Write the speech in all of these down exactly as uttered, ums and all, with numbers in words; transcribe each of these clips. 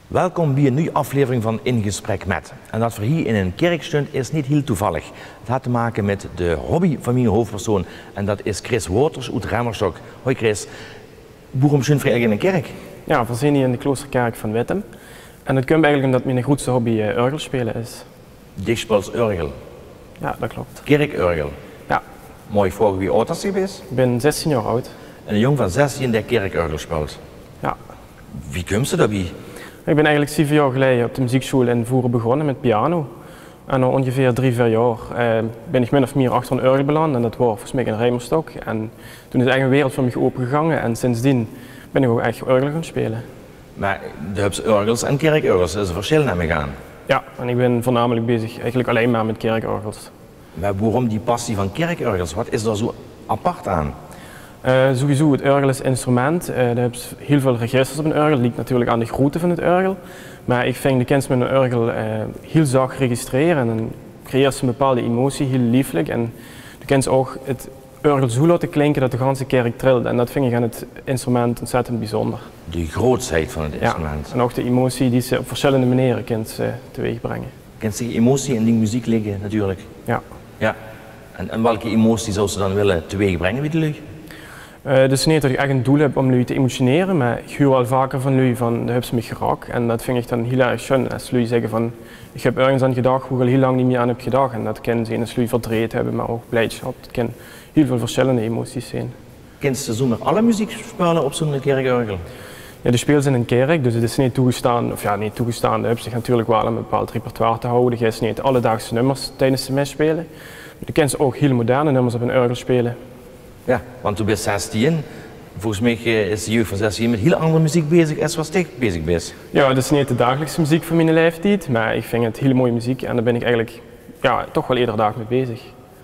Welkom bij een nieuwe aflevering van In Gesprek Met. En dat voor hier in een kerk stond is niet heel toevallig. Het had te maken met de hobby van mijn hoofdpersoon. En dat is Chris Wouters uit Remmerstok. Hoi Chris, waarom stond je eigenlijk in een kerk? Ja, we zijn hier in de kloosterkerk van Wittem. En dat komt eigenlijk omdat mijn grootste hobby uh, orgel spelen is. Dichtspels orgel. Ja, dat klopt. Kerkorgel. Ja. Mooi vragen wie oud is je geweest? Ik ben zestien jaar oud. En een jong van zestien die kerkorgel speelt. Ja. Wie komt ze daarbij? Ik ben eigenlijk zeven jaar geleden op de muziekschool in Voeren begonnen met piano. En na ongeveer drie, vier jaar uh, ben ik min of meer achter een orgel beland en dat was volgens mij in Rijmerstok. En toen is echt een wereld voor mij opengegangen en sindsdien ben ik ook echt orgel gaan spelen. Maar de hebt orgels en kerkorgels, dat is een verschil naar me gaan. Ja, en ik ben voornamelijk bezig eigenlijk alleen maar met kerkorgels. Maar waarom die passie van kerkorgels? Wat is daar zo apart aan? Uh, sowieso, het orgel is instrument. Uh, er hebben heel veel registers op een orgel. Dat ligt natuurlijk aan de grootte van het orgel. Maar ik vind de kind met een orgel uh, heel zacht registreren en dan creëert ze een bepaalde emotie, heel lieflijk. En de kind ook het orgel zo laten klinken dat de hele kerk trilt. En dat vind ik aan het instrument ontzettend bijzonder. De grootsheid van het instrument. Ja, en ook de emotie die ze op verschillende manieren kunt uh, teweeg brengen. Kent zich emotie in die muziek liggen natuurlijk? Ja. Ja. En, en welke emotie zou ze dan willen teweeg brengen bij de lui? Uh, dus niet dat ik echt een doel heb om lui te emotioneren, maar ik hoor wel vaker van lui van, dat hebben ze me geraakt. En dat vind ik dan heel erg schön als lui zeggen van, ik heb ergens aan gedacht waar ik al heel lang niet meer aan heb gedacht. En dat kan zijn als lui verdriet hebben, maar ook blijdschap. Het kan heel veel verschillende emoties zijn. Kent ze zomaar alle muziek spelen op zo'n kerkorgel? Ja, de spelen ze in een kerk, dus het is niet toegestaan, of ja, niet toegestaan, dat heb zich natuurlijk wel een bepaald repertoire te houden. Je is niet alledaagse nummers tijdens de mes spelen. Je kent ze ook heel moderne nummers op een orgel spelen. Ja, want toen ben je zestien. Volgens mij is de jeugd van zestien met heel andere muziek bezig als wat ik bezig ben. Ja, dat is niet de dagelijkse muziek van mijn leeftijd, maar ik vind het hele mooie muziek en daar ben ik eigenlijk ja, toch wel iedere dag mee bezig.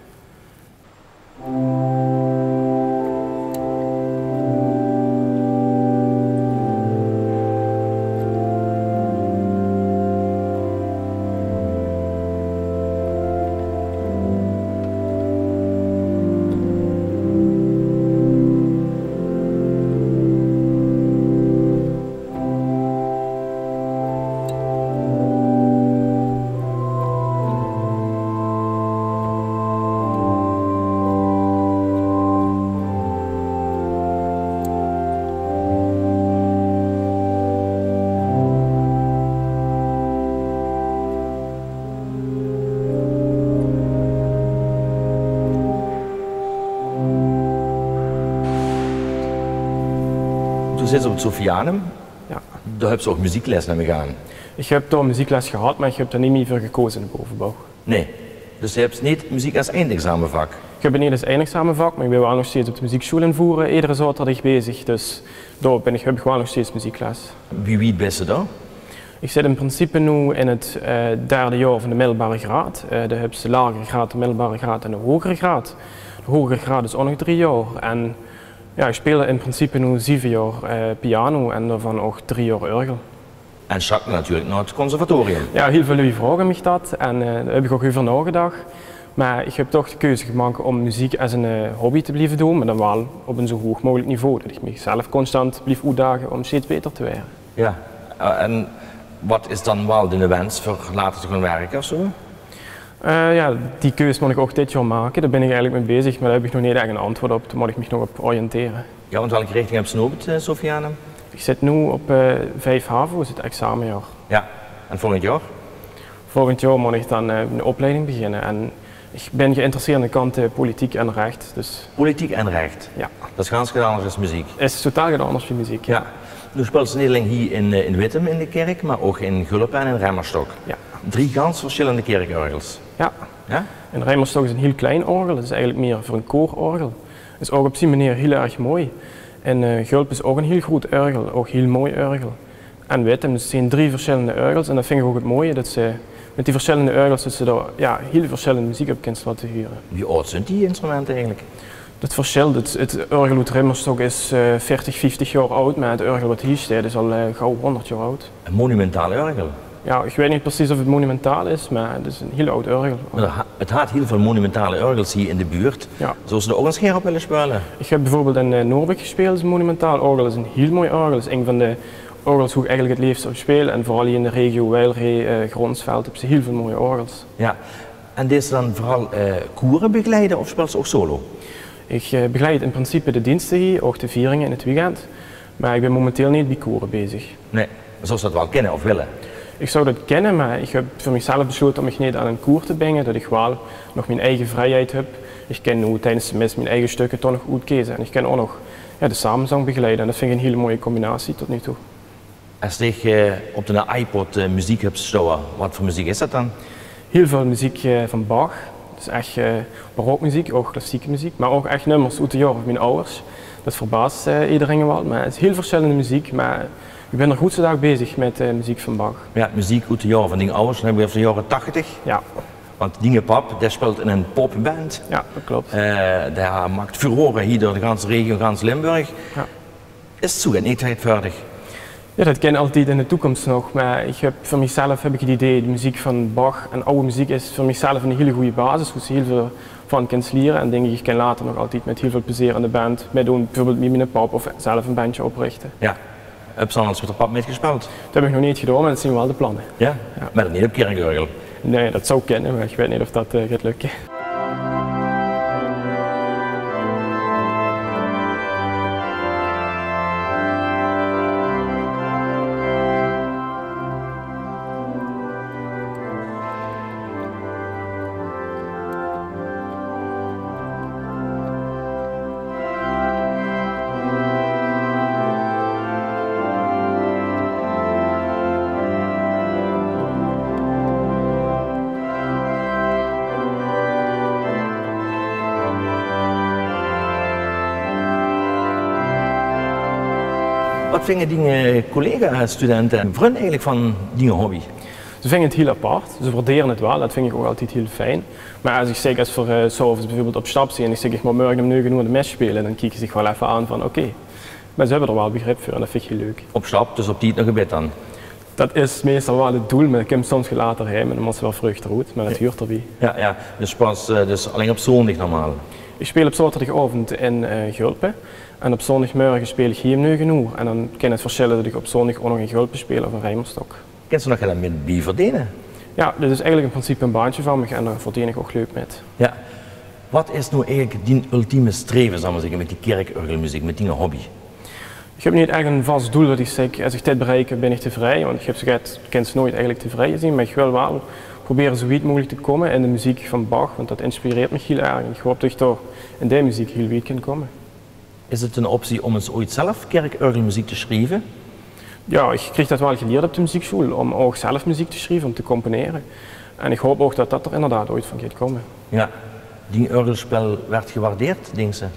Toen zit ze op het Sofianum. Ja. Daar heb ze ook muziekles naar me gaan. Ik heb daar muziekles gehad, maar ik heb er niet meer voor gekozen in de bovenbouw. Nee, dus je hebt niet muziek als eindexamenvak? Ik heb het niet als eindexamenvak, maar ik ben wel nog steeds op de muziekschool in Voeren, iedere zaterdag bezig. Dus daar ben ik, heb ik gewoon nog steeds muziekles. Wie wie bent ze dan? Ik zit in principe nu in het uh, derde jaar van de middelbare graad. Uh, daar heb je de lagere graad, de middelbare graad en de hogere graad. De hogere graad is ook nog drie jaar. En ja, ik speel in principe nu zeven jaar uh, piano en daarvan ook drie jaar orgel. En Jacques natuurlijk naar het conservatorium. Ja, heel veel jullie vragen me dat en uh, daar heb ik ook heel veel nagedacht. Maar ik heb toch de keuze gemaakt om muziek als een uh, hobby te blijven doen, maar dan wel op een zo hoog mogelijk niveau. Dat ik mezelf constant blijf uitdagen om steeds beter te worden. Ja, uh, en wat is dan wel de wens voor later te gaan werken of zo? Uh, ja, die keuze moet ik ook dit jaar maken, daar ben ik eigenlijk mee bezig, maar daar heb ik nog niet echt een antwoord op, daar moet ik me nog op oriënteren. Ja, want welke richting heb je nu op het uh, Sofianum? Ik zit nu op uh, vijf HAVO, is het examenjaar. Ja, en volgend jaar? Volgend jaar moet ik dan uh, een opleiding beginnen en ik ben geïnteresseerd in de kant uh, politiek en recht. Dus... Politiek en recht? Ja. Dat is ganz anders als muziek? Het is totaal anders dan muziek, ja. Ja. Nu speelt ze niet alleen hier in, in Wittem in de kerk, maar ook in Gulpen en in Remmerstok. Ja. Drie ganz verschillende kerkorgels. Ja. Ja? In Rijmerstok is een heel klein orgel, dat is eigenlijk meer voor een koororgel. Dat is ook op die manier heel erg mooi. En uh, Gulpen is ook een heel groot orgel, ook heel mooi orgel. En Wittem, dus het zijn drie verschillende orgels en dat vind ik ook het mooie, dat ze met die verschillende orgels dat ze daar ja, heel verschillende muziek op kunnen laten huren. Wie oud zijn die instrumenten eigenlijk? Het verschilt, het, het orgel uit Rijmerstok is uh, veertig, vijftig jaar oud, maar het orgel wat hier staat is al uh, gauw honderd jaar oud. Een monumentale orgel? Ja, ik weet niet precies of het monumentaal is, maar het is een heel oud orgel. Maar het had heel veel monumentale orgels hier in de buurt. Ja. Zou ze er ook een scherp willen spelen? Ik heb bijvoorbeeld in uh, Noorwegen gespeeld, is een monumentaal orgel. Dat is een heel mooi orgel. Dat is een van de orgels hoe ik eigenlijk het liefst op speel. En vooral hier in de regio Weilree, uh, Gronsveld, hebben ze heel veel mooie orgels. Ja, en deze dan vooral uh, koeren begeleiden of speel ze ook solo? Ik uh, begeleid in principe de diensten hier, ook de vieringen in het weekend. Maar ik ben momenteel niet bij koeren bezig. Nee, zoals ze dat wel kennen of willen? Ik zou dat kennen, maar ik heb voor mezelf besloten om me niet aan een koer te brengen, dat ik wel nog mijn eigen vrijheid heb. Ik kan nu tijdens de mis mijn eigen stukken toch nog goed kiezen. En ik kan ook nog ja, de samenzang begeleiden en dat vind ik een hele mooie combinatie tot nu toe. Als je uh, op de iPod uh, muziek hebt staan, wat voor muziek is dat dan? Heel veel muziek uh, van Bach, dus echt uh, barokmuziek, ook klassieke muziek, maar ook echt nummers uit de jaren van mijn ouders. Dat verbaast uh, iedereen wel, maar het is heel verschillende muziek, maar ik ben er goed zodanig bezig met uh, muziek van Bach. Ja, muziek uit de jaren van die ouders, dan hebben we van de jaren tachtig. Ja. Want Dinge Pap, die speelt in een popband. Ja, dat klopt. Uh, daar maakt furoren hier door de ganse regio, gans Limburg. Ja. Is het zo niet tijdvaardig? Ja, dat ken ik altijd in de toekomst nog, maar ik heb, voor mezelf heb ik het idee, de muziek van Bach en oude muziek is voor mezelf een hele goede basis, waar je heel veel van kan leren en denk ik, ik kan later nog altijd met heel veel plezier aan de band meedoen, bijvoorbeeld met mijn pap of zelf een bandje oprichten. Ja. Heb je al met de pap metgespeeld? Dat heb ik nog niet gedaan, maar dat zijn wel de plannen. Ja? Ja. Maar dat niet op Kerkorgel? Nee, dat zou kennen, maar ik weet niet of dat uh, gaat lukken. Wat vinden die collega-studenten en vrienden eigenlijk van die hobby? Ze vinden het heel apart, ze waarderen het wel, dat vind ik ook altijd heel fijn. Maar als ik zeg, als we uh, s'avonds bijvoorbeeld op stap zijn en ik zeg ik maar morgen om negen uur de mes spelen, dan kijken ze zich wel even aan van oké. Okay. Maar ze hebben er wel begrip voor en dat vind ik heel leuk. Op stap, dus op die nog een bed dan? Dat is meestal wel het doel, maar ik kom soms later heen en dan moet ze wel vrucht eruit, maar dat huurt erbij. Ja, ja. Dus pas uh, dus alleen op zondag normaal? Ik speel op zaterdagavond in uh, Gulpen en op zondagmorgen speel ik hier om negen uur en dan kan het verschillen dat ik op zondag ook nog in Gulpen speel of een Rijmerstok. Kan ze nog helemaal met bij verdienen? Ja, dit is eigenlijk in principe een baantje van me en daar verdien ik ook leuk met. Ja. Wat is nou eigenlijk die ultieme streven, zal maar zeggen, met die kerkorgelmuziek, met die hobby? Ik heb niet echt een vast doel dat ik zeg, als ik dit bereik ben ik tevreden, want ik heb gezegd, ik kan ze nooit eigenlijk tevreden zien, maar ik wil wel proberen zo wijd mogelijk te komen in de muziek van Bach, want dat inspireert me heel erg en ik hoop dat ik toch in die muziek heel wijd kan komen. Is het een optie om eens ooit zelf kerkorgelmuziek te schrijven? Ja, ik kreeg dat wel geleerd op de muziekschool, om ook zelf muziek te schrijven, om te componeren. En ik hoop ook dat dat er inderdaad ooit van gaat komen. Ja, die orgelspel werd gewaardeerd, denk ze?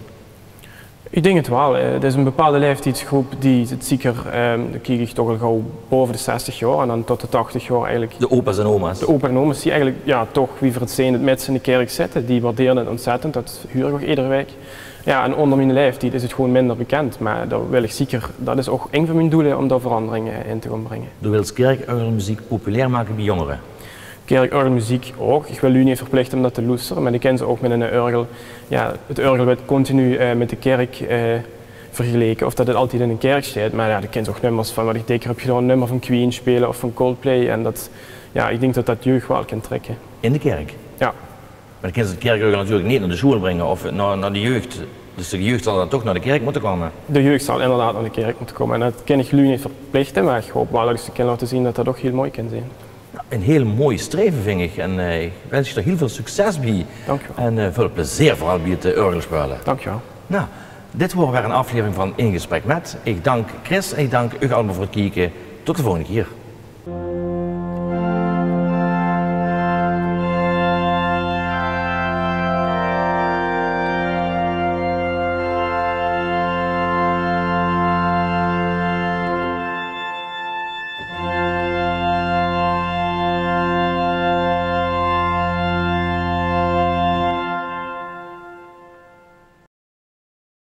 Ik denk het wel. Het is een bepaalde leeftijdsgroep die het zeker, um, dan kijk ik toch al gauw boven de zestig jaar en dan tot de tachtig jaar eigenlijk. De opa's en oma's? De opa's en oma's die eigenlijk ja, toch wie voor het zijn het met ze in de kerk zitten, die waarderen het ontzettend, dat huur ik ook iedere week. Ja, en onder mijn leeftijd is het gewoon minder bekend, maar daar wil ik zeker, dat is ook een van mijn doelen om daar veranderingen in te gaan brengen. Je wilt kerkorgelmuziek populair maken bij jongeren? Kerkorgelmuziek ook. Ik wil u niet verplichten om dat te luisteren, maar ik ken ze ook met een orgel. Ja, het orgel wordt continu uh, met de kerk uh, vergeleken, of dat het altijd in een kerk staat. Maar ja, ik ken ook nummers van wat ik zeker heb gedaan, een nummer van Queen spelen of van Coldplay. En dat, ja, ik denk dat dat jeugd wel kan trekken. In de kerk? Ja. Maar dan kunnen ze het kerkorgel natuurlijk niet naar de school brengen of naar, naar de jeugd. Dus de jeugd zal dan toch naar de kerk moeten komen? De jeugd zal inderdaad naar de kerk moeten komen. En dat kan ik jullie niet verplichten, maar ik hoop wel dat ik ze kan laten zien dat dat ook heel mooi kan zijn. Een heel mooi streven vind ik en uh, ik wens je er heel veel succes bij. Dank je wel. En uh, veel plezier vooral bij het uh, orgelspelen. Dank je wel. Nou, dit was weer een aflevering van In Gesprek Met. Ik dank Chris en ik dank u allemaal voor het kijken. Tot de volgende keer.